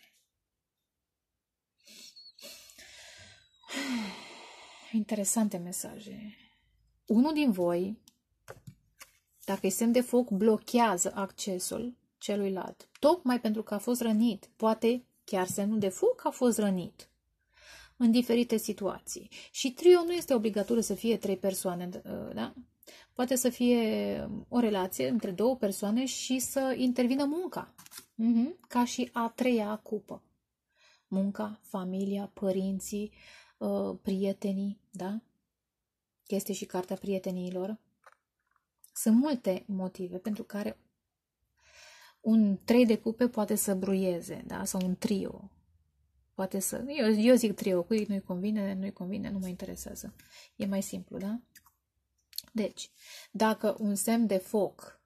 Interesante mesaje. Unul din voi, dacă e semn de foc, blochează accesul celuilalt, tocmai pentru că a fost rănit. Poate chiar semnul de foc a fost rănit în diferite situații. Și trio nu este obligatoriu să fie trei persoane, da? Poate să fie o relație între două persoane și să intervină munca, uh-huh. ca și a treia cupă. Munca, familia, părinții, uh, prietenii, da? Este și cartea prietenilor. Sunt multe motive pentru care un trei de cupe poate să bruieze, da? Sau un trio. Poate să... Eu, eu zic trio, cui nu-i convine, nu-i convine, nu mă interesează. E mai simplu, da? Deci, dacă un semn de foc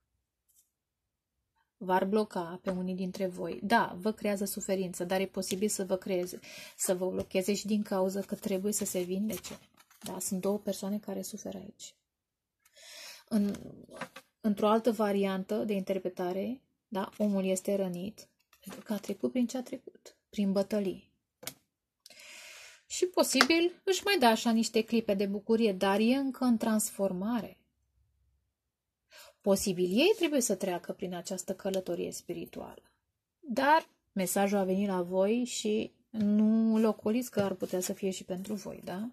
v-ar bloca pe unii dintre voi, da, vă creează suferință, dar e posibil să vă creeze, să vă blocheze și din cauza că trebuie să se vindece. Da, sunt două persoane care suferă aici. În, într-o altă variantă de interpretare, da, omul este rănit pentru că a trecut prin ce a trecut, prin bătălii. Și posibil își mai dă așa niște clipe de bucurie, dar e încă în transformare. Posibil ei trebuie să treacă prin această călătorie spirituală. Dar mesajul a venit la voi și nu locoliți că ar putea să fie și pentru voi, da?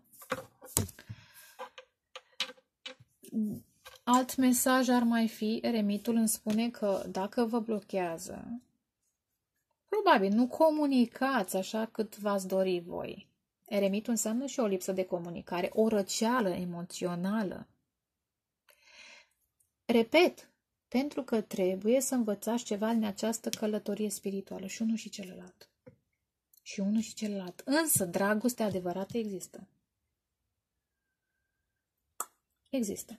Alt mesaj ar mai fi, eremitul îmi spune că dacă vă blochează, probabil nu comunicați așa cât v-ați dori voi. Eremitul înseamnă și o lipsă de comunicare, o răceală emoțională. Repet, pentru că trebuie să învățați ceva din această călătorie spirituală, și unul și celălalt. Și unul și celălalt. Însă, dragostea adevărată există. Există.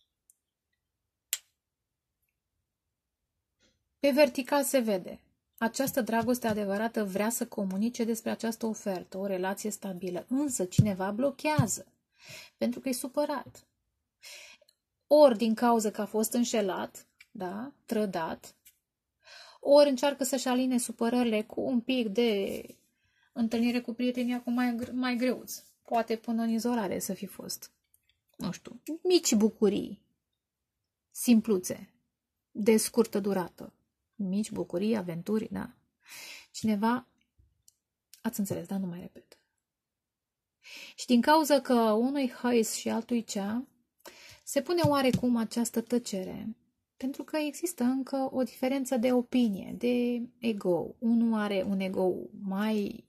Pe vertical se vede. Această dragoste adevărată vrea să comunice despre această ofertă, o relație stabilă. Însă cineva blochează, pentru că e supărat. Ori din cauza că a fost înșelat, da, trădat, ori încearcă să-și aline supărările cu un pic de întâlnire cu prietenii acum mai, mai greuți. Poate până în izolare să fi fost. Nu știu, mici bucurii, simpluțe, de scurtă durată. Mici bucurii, aventuri, da. Cineva, ați înțeles, dar nu mai repet. Și din cauza că unui hais și altui cea, se pune oarecum această tăcere, pentru că există încă o diferență de opinie, de ego. Unul are un ego mai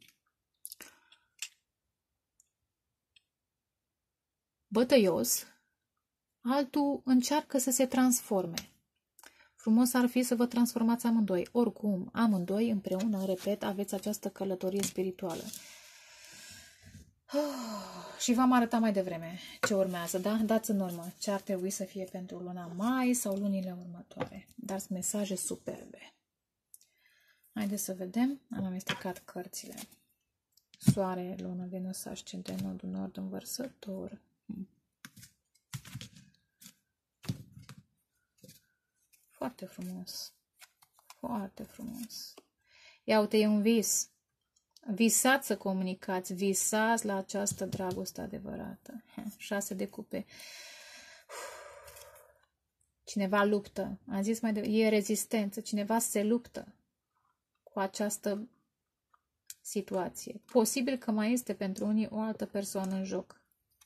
bătăios, altul încearcă să se transforme. Frumos ar fi să vă transformați amândoi. Oricum, amândoi împreună, repet, aveți această călătorie spirituală. Oh, și v-am arătat mai devreme ce urmează, da? Dați în urmă ce ar trebui să fie pentru luna mai sau lunile următoare. Dar sunt mesaje superbe. Haideți să vedem. Am amestecat cărțile. Soare, lună, Venus, ascendent, nodul nord, învărsător. Hmm. Foarte frumos. Foarte frumos. Ia uite, e un vis. Visați să comunicați, visați la această dragoste adevărată. Șase de cupe. Cineva luptă. Am zis mai devreme, e rezistență. Cineva se luptă cu această situație. Posibil că mai este pentru unii o altă persoană în joc.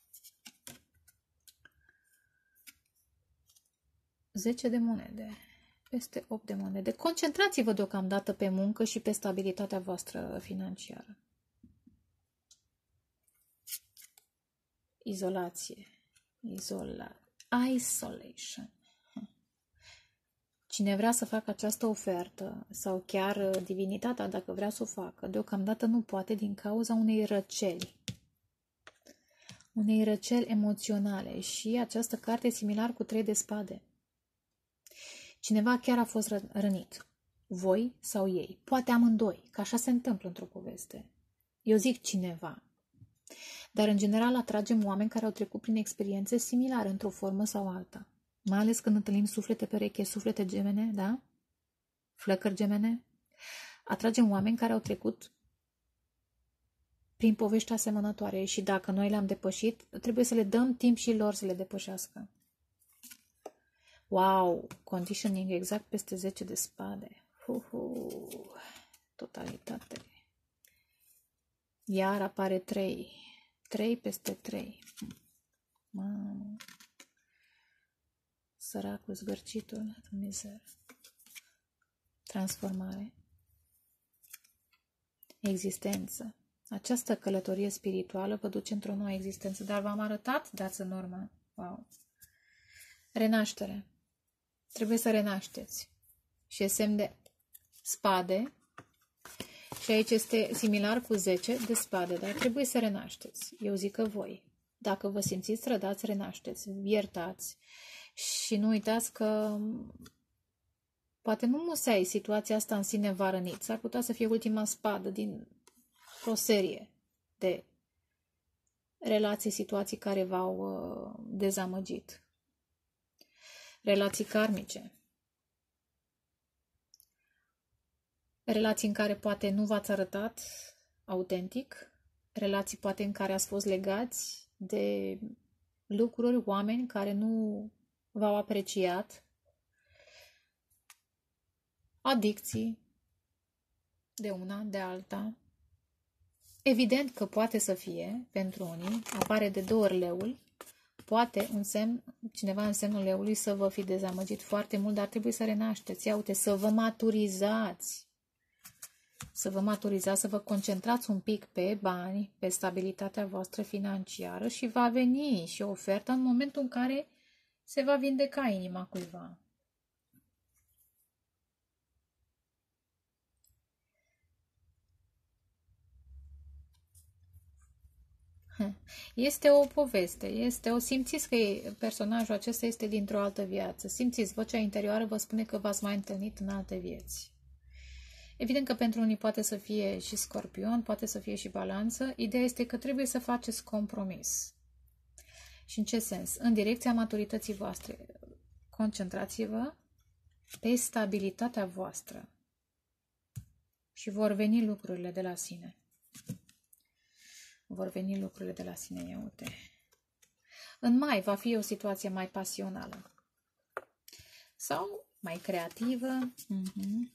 zece de monede. Peste opt de monede. Concentrați-vă deocamdată pe muncă și pe stabilitatea voastră financiară. Izolație. Izola. Isolation. Cine vrea să facă această ofertă, sau chiar divinitatea, dacă vrea să o facă, deocamdată nu poate din cauza unei răceli. Unei răceli emoționale. Și această carte e similar cu trei de spade. Cineva chiar a fost rănit. Voi sau ei. Poate amândoi, că așa se întâmplă într-o poveste. Eu zic cineva. Dar, în general, atragem oameni care au trecut prin experiențe similare, într-o formă sau alta. Mai ales când întâlnim suflete pereche, suflete gemene, da? Flăcări gemene. Atragem oameni care au trecut prin povești asemănătoare și dacă noi le-am depășit, trebuie să le dăm timp și lor să le depășească. Wow! Conditioning exact peste zece de spade. Uhu. Totalitate. Iar apare trei. trei peste trei. Mamă. Săracul, zgârcitul, mizer. Transformare. Existență. Această călătorie spirituală vă duce într-o nouă existență, dar v-am arătat, dați în urmă. Wow. Renaștere. Trebuie să renașteți. Și e semn de spade. Și aici este similar cu zece de spade, dar trebuie să renașteți. Eu zic că voi. Dacă vă simțiți trădați, renașteți, iertați. Și nu uitați că poate nu musai situația asta în sine v-a rănit. S-ar putea să fie ultima spadă din o serie de relații, situații care v-au uh, dezamăgit. Relații karmice. Relații în care poate nu v-ați arătat autentic. Relații poate în care ați fost legați de lucruri, oameni care nu v-au apreciat. Adicții de una, de alta. Evident că poate să fie, pentru unii, apare de două ori leul, poate un semn, cineva în semnul leului să vă fi dezamăgit foarte mult, dar trebuie să renașteți. Ia uite, să vă maturizați. Să vă maturizați, să vă concentrați un pic pe bani, pe stabilitatea voastră financiară și va veni și o ofertă în momentul în care se va vindeca inima cuiva. Este o poveste, este o simțiți că personajul acesta este dintr-o altă viață. Simțiți, vocea interioară vă spune că v-ați mai întâlnit în alte vieți. Evident că pentru unii poate să fie și Scorpion, poate să fie și Balanță. Ideea este că trebuie să faceți compromis. Și în ce sens? În direcția maturității voastre. Concentrați-vă pe stabilitatea voastră. Și vor veni lucrurile de la sine. Vor veni lucrurile de la sine, ia uite. În mai va fi o situație mai pasională. Sau mai creativă. Uh-huh.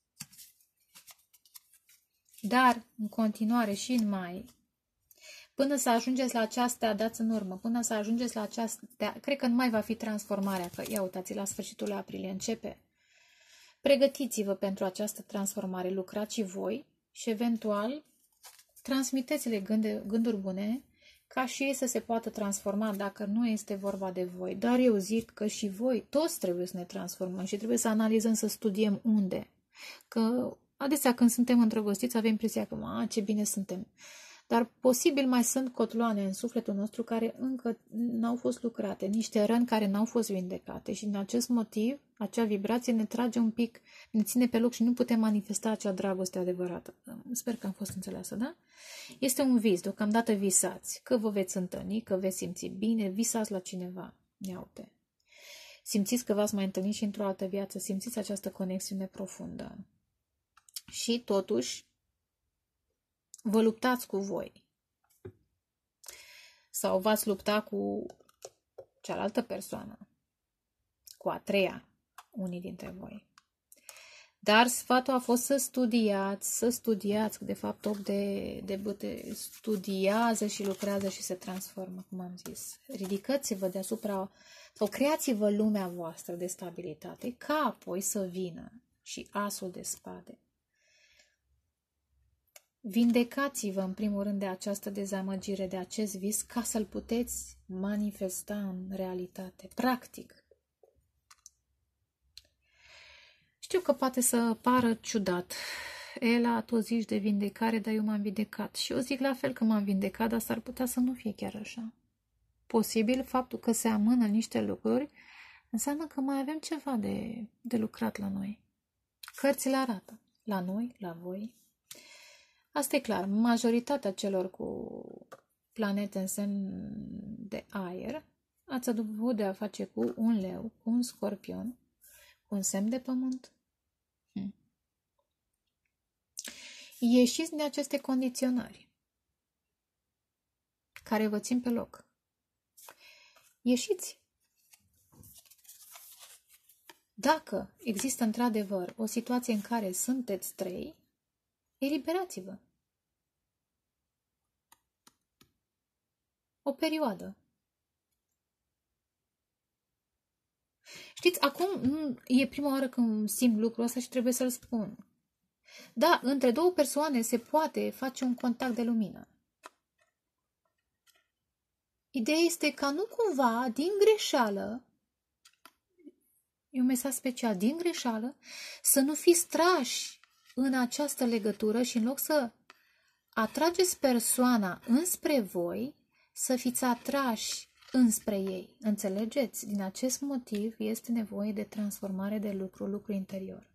Dar, în continuare și în mai, până să ajungeți la această, dați în urmă, până să ajungeți la această, cred că în mai va fi transformarea, că ia uitați, la sfârșitul aprilie începe. Pregătiți-vă pentru această transformare, lucrați și voi și eventual transmiteți-le gând, gânduri bune ca și ei să se poată transforma dacă nu este vorba de voi. Dar eu zic că și voi, toți trebuie să ne transformăm și trebuie să analizăm, să studiem unde. Că adesea când suntem îndrăgostiți avem impresia că, a, ce bine suntem. Dar posibil mai sunt cotloane în sufletul nostru care încă n-au fost lucrate, niște răni care n-au fost vindecate și din acest motiv, acea vibrație ne trage un pic, ne ține pe loc și nu putem manifesta acea dragoste adevărată. Sper că am fost înțeleasă, da? Este un vis, deocamdată visați, că vă veți întâlni, că veți simți bine, visați la cineva. Ia uite. Simțiți că v-ați mai întâlnit și într-o altă viață, simțiți această conexiune profundă. Și totuși, vă luptați cu voi. Sau v-ați lupta cu cealaltă persoană. Cu a treia, unii dintre voi. Dar sfatul a fost să studiați, să studiați, de fapt opt de, de bâte studiază și lucrează și se transformă, cum am zis. Ridicați-vă deasupra, sau creați-vă lumea voastră de stabilitate, ca apoi să vină și asul de spade. Vindecați-vă în primul rând de această dezamăgire, de acest vis, ca să-l puteți manifesta în realitate, practic. Știu că poate să pară ciudat. Ela, tu zici de vindecare, dar eu m-am vindecat. Și eu zic la fel că m-am vindecat, dar s-ar putea să nu fie chiar așa. Posibil, faptul că se amână niște lucruri, înseamnă că mai avem ceva de, de lucrat la noi. Cărțile arată. La noi, la voi. Asta e clar. Majoritatea celor cu planete în semn de aer, ați avut de a face cu un leu, cu un scorpion, cu un semn de pământ. Hmm. Ieșiți din aceste condiționări care vă țin pe loc. Ieșiți. Dacă există într-adevăr o situație în care sunteți trei, eliberați-vă. O perioadă. Știți, acum e prima oară când simt lucrul ăsta și trebuie să-l spun. Da, între două persoane se poate face un contact de lumină. Ideea este ca nu cumva, din greșeală, e un mesaj special, din greșeală, să nu fiți trași în această legătură și în loc să atrageți persoana înspre voi, să fiți atrași înspre ei. Înțelegeți? Din acest motiv este nevoie de transformare de lucru, lucru interior.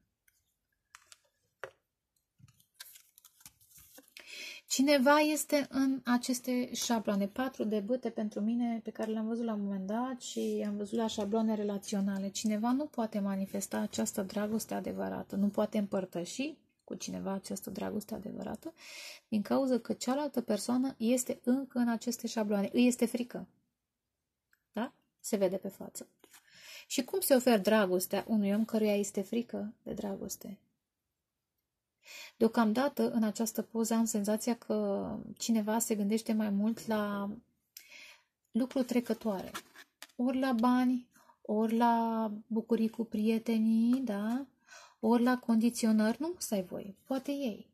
Cineva este în aceste șabloane, patru de bâte pentru mine, pe care le-am văzut la un moment dat și am văzut la șabloane relaționale. Cineva nu poate manifesta această dragoste adevărată, nu poate împărtăși cu cineva această dragoste adevărată, din cauza că cealaltă persoană este încă în aceste șabloane. Îi este frică. Da? Se vede pe față. Și cum se oferă dragostea unui om căruia este frică de dragoste? Deocamdată, în această poză, am senzația că cineva se gândește mai mult la lucruri trecătoare. Ori la bani, ori la bucurii cu prietenii, da? Ori la condiționări. Nu stai voi, poate ei.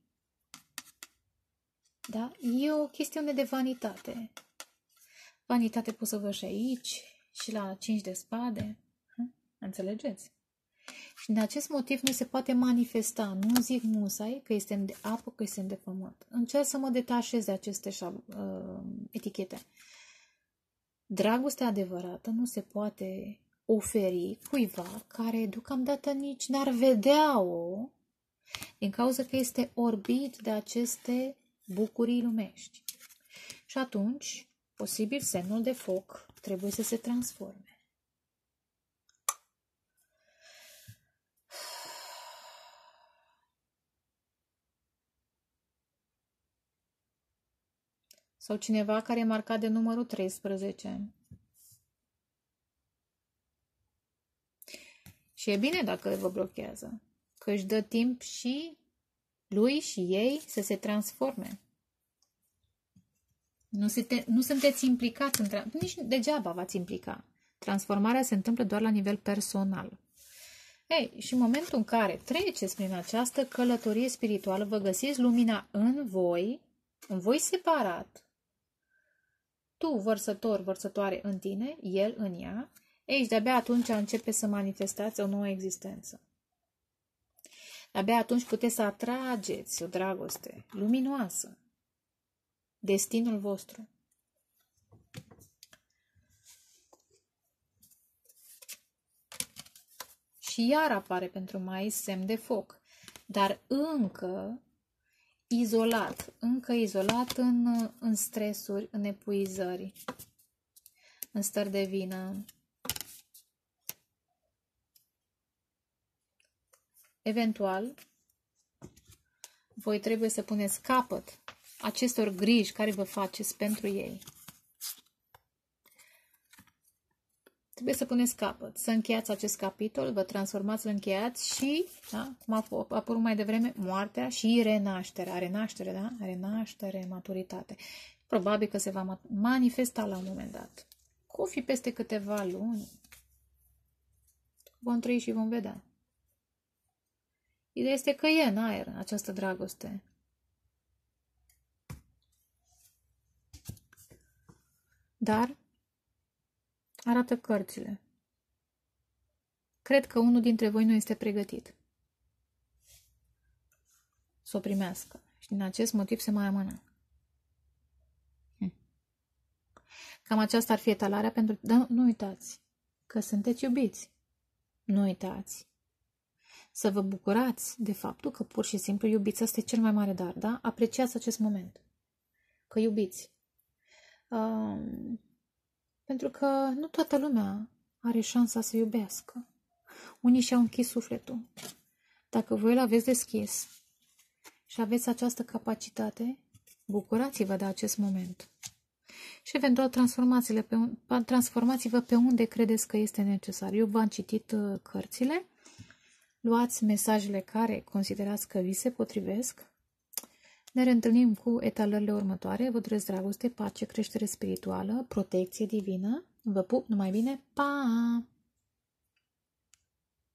Da? E o chestiune de vanitate. Vanitate pusă vă și aici și la cinci de spade. Înțelegeți? Și din acest motiv nu se poate manifesta, nu zic musai că este de apă, că este de pământ. Încerc să mă detașez de aceste uh, etichete. Dragostea adevărată nu se poate oferi cuiva care deocamdată nici n-ar vedea-o, din cauza că este orbit de aceste bucurii lumești. Și atunci, posibil, semnul de foc trebuie să se transforme. Sau cineva care e marcat de numărul treisprezece. Și e bine dacă vă blochează, că își dă timp și lui și ei să se transforme. Nu, se, nu sunteți implicați, în, nici degeaba v-ați implica. Transformarea se întâmplă doar la nivel personal. Ei, și în momentul în care treceți prin această călătorie spirituală, vă găsiți lumina în voi, în voi separat, tu, vărsător, vărsătoare în tine, el în ea, ei, de-abia atunci începe să manifestați o nouă existență. De-abia atunci puteți să atrageți o dragoste luminoasă, destinul vostru. Și iar apare pentru mai semn de foc, dar încă izolat, încă izolat în, în stresuri, în epuizări, în stări de vină. Eventual, voi trebuie să puneți capăt acestor griji care vă faceți pentru ei. Trebuie să puneți capăt, să încheiați acest capitol, vă transformați, îl încheiați și, da, cum a apărut mai devreme, moartea și renașterea. Renaștere, da? Renaștere, maturitate. Probabil că se va manifesta la un moment dat. Cu fi peste câteva luni. Vom trăi și vom vedea. Ideea este că e în aer această dragoste. Dar arată cărțile. Cred că unul dintre voi nu este pregătit să o primească. Și din acest motiv se mai amână. Hm. Cam aceasta ar fi etalarea pentru... Dar nu uitați că sunteți iubiți. Nu uitați să vă bucurați de faptul că pur și simplu iubiți. Asta e cel mai mare dar, da? Apreciați acest moment. Că iubiți. Um, pentru că nu toată lumea are șansa să iubească. Unii și-au închis sufletul. Dacă voi îl aveți deschis și aveți această capacitate, bucurați-vă de acest moment. Și eventual transformați-le pe, transformați-vă pe unde credeți că este necesar. Eu v-am citit uh, cărțile, luați mesajele care considerați că vi se potrivesc. Ne reîntâlnim cu etalările următoare. Vă doresc dragoste, pace, creștere spirituală, protecție divină. Vă pup, numai bine, pa!